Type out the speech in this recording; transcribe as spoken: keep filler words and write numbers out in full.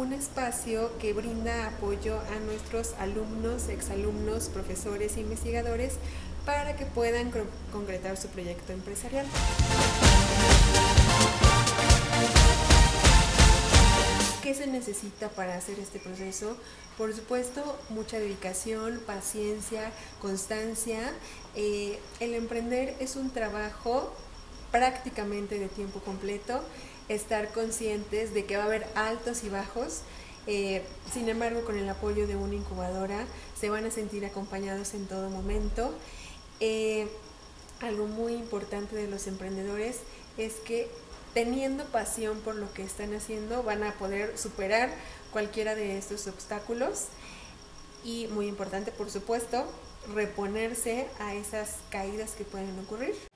un espacio que brinda apoyo a nuestros alumnos, exalumnos, profesores e investigadores para que puedan concretar su proyecto empresarial. ¿Qué se necesita para hacer este proceso? Por supuesto, mucha dedicación, paciencia, constancia. Eh, el emprender es un trabajo prácticamente de tiempo completo, estar conscientes de que va a haber altos y bajos. Eh, sin embargo, con el apoyo de una incubadora se van a sentir acompañados en todo momento. Eh, algo muy importante de los emprendedores es que teniendo pasión por lo que están haciendo van a poder superar cualquiera de estos obstáculos y, muy importante por supuesto, reponerse a esas caídas que pueden ocurrir.